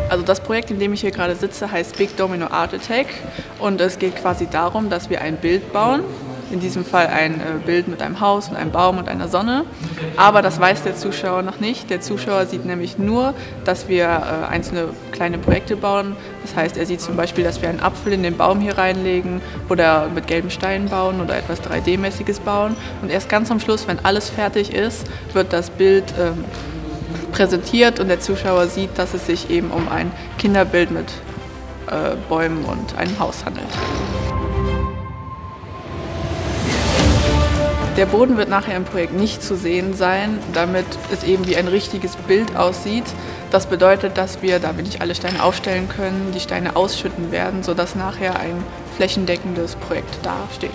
Also das Projekt, in dem ich hier gerade sitze, heißt Big Domino Art Attack und es geht quasi darum, dass wir ein Bild bauen. In diesem Fall ein Bild mit einem Haus, mit einem Baum und einer Sonne. Aber das weiß der Zuschauer noch nicht. Der Zuschauer sieht nämlich nur, dass wir einzelne kleine Projekte bauen. Das heißt, er sieht zum Beispiel, dass wir einen Apfel in den Baum hier reinlegen oder mit gelben Steinen bauen oder etwas 3D-mäßiges bauen. Und erst ganz am Schluss, wenn alles fertig ist, wird das Bild präsentiert und der Zuschauer sieht, dass es sich eben um ein Kinderbild mit Bäumen und einem Haus handelt. Der Boden wird nachher im Projekt nicht zu sehen sein, damit es eben wie ein richtiges Bild aussieht. Das bedeutet, dass wir, da wir nicht alle Steine aufstellen können, die Steine ausschütten werden, sodass nachher ein flächendeckendes Projekt dasteht.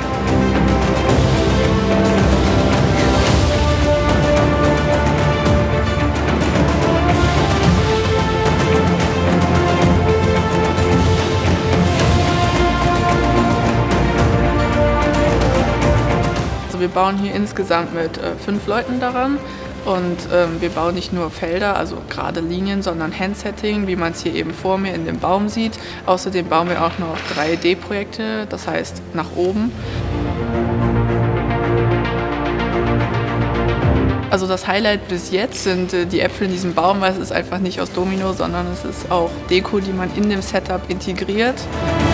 Wir bauen hier insgesamt mit 5 Leuten daran und wir bauen nicht nur Felder, also gerade Linien, sondern Handsetting, wie man es hier eben vor mir in dem Baum sieht. Außerdem bauen wir auch noch 3D-Projekte, das heißt nach oben. Also das Highlight bis jetzt sind die Äpfel in diesem Baum, weil es ist einfach nicht aus Domino, sondern es ist auch Deko, die man in dem Setup integriert.